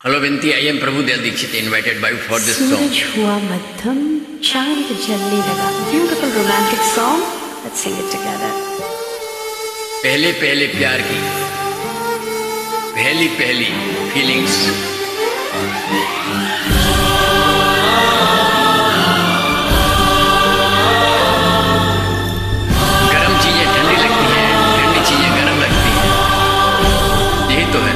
Hello, Vinti. I am Prabhu Dayal Dixit, invited by you for this song. सूरज हुआ मध्यम, चांद जलने लगा. Beautiful romantic song. Let's sing it together. पहले पहले प्यार की पहली पहली फीलिंग्स. गरम चीजें ठंडी लगती हैं, ठंडी चीजें गरम लगती हैं. यही तो है.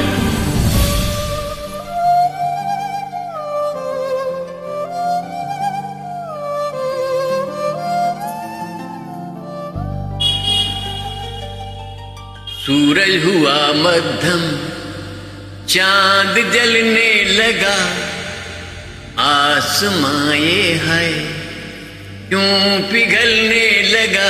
सूरज हुआ मध्यम, चांद जलने लगा. आसमां ये है क्यों पिघलने लगा.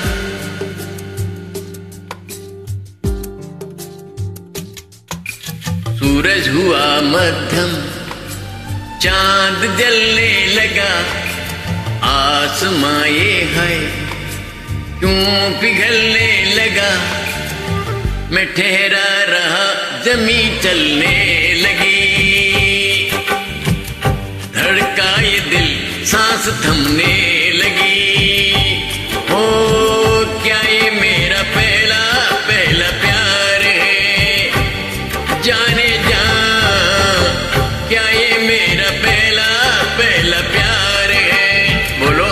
सूरज हुआ मध्यम, चांद जलने लगा. आसमां ये है क्यों पिघलने लगा. मैं ठहरा रहा, जमीन चलने लगी. धड़का ये दिल, सांस थमने लगी. हो क्या ये मेरा पहला पहला प्यार है. जाने जा क्या ये मेरा पहला पहला प्यार है. बोलो.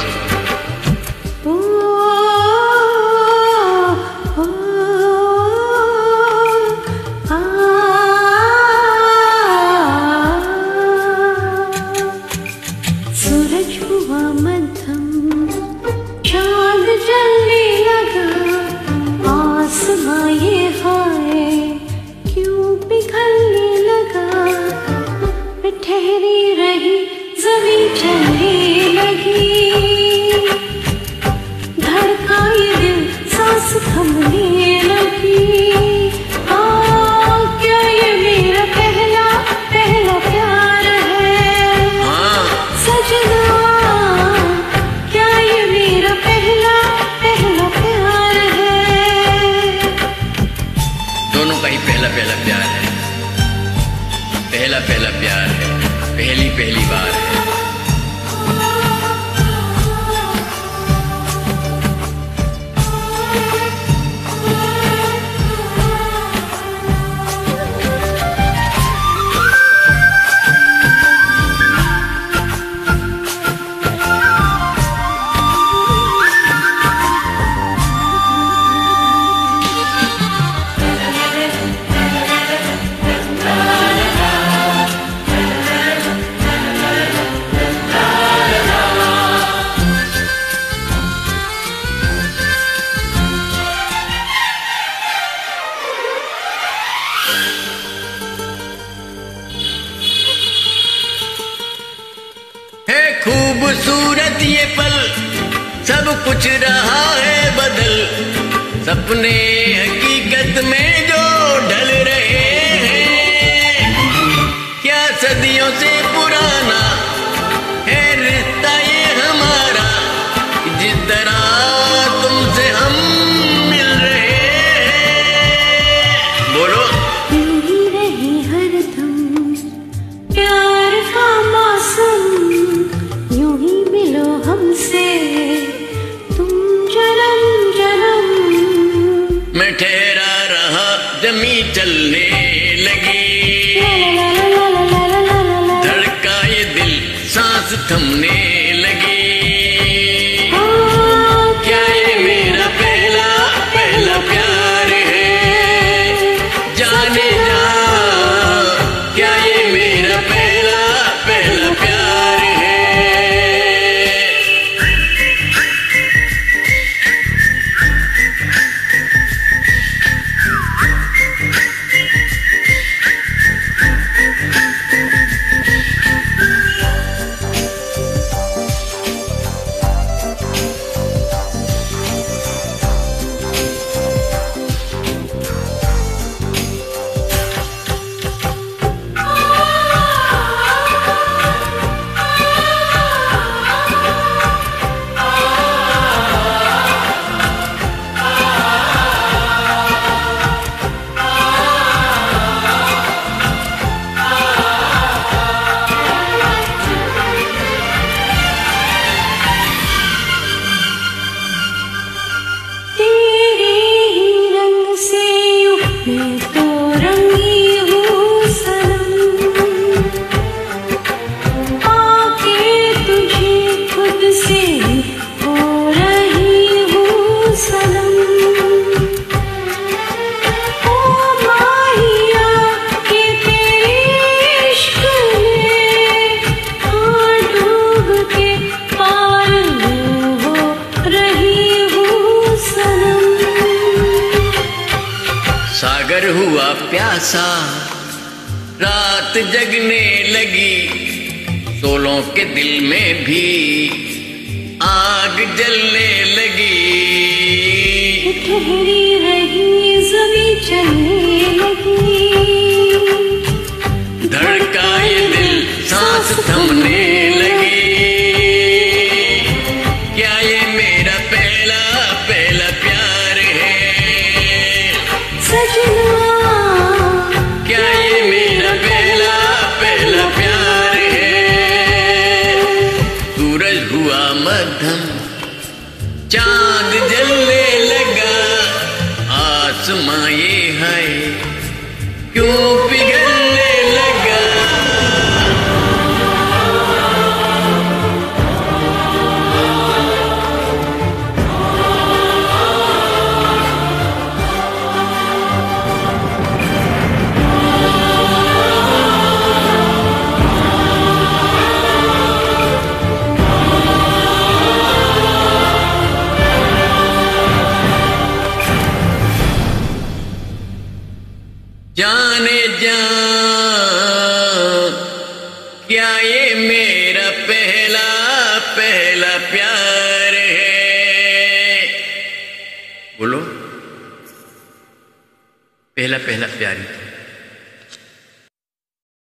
सूरज हुआ मध्यम, चांद जलने लगा. आसमां ये हाय क्यों पिघलने लगा. मैं ठहरी रही, जमीन चलने लगी. धड़का ये दिल, सांस थमने लगी. क्या ये मेरा पहला पहला प्यार है. सजना, क्या ये मेरा पहला पहला प्यार है. दोनों का ही पहला पहला प्यार है. पहला पहला प्यार है, पहली पहली बार है. खूबसूरत ये पल, सब कुछ रहा है बदल. सपने हकीकत में जो ढल रहे हैं. क्या सदियों से पुराना है रिश्ता ये हमारा. जिस तरह तुमसे हम मिल रहे हैं. बोलो. मिली रही हरदम प्यार का मौसम. यूं ही मिलो हमसे तुम जन्म जन्म. मैं ठहरा रहा, जमीन चलने लगी. धड़का ये दिल, सांस थमने लगी. क्या ये मेरा पहला पहला प्यार है. जाने जा क्या ये मेरा पहला पहला प्यार है. प्यासा, रात जगने लगी, सोलों के दिल में भी आग जलने लगी। ठहरी रही ज़मीं चलने लगी, धड़का ये दिल सांस थमने लगी। क्या ये मेरा पहला पहला प्यार है सजना? क्या ये मेरा पहला पहला प्यार है? सूरज हुआ मध्यम, चांद जलने लगा, आसमां ये है क्यों पिघलने लगा? जाने जा, क्या ये मेरा पहला पहला प्यार है? बोलो, पहला पहला प्यार ही था।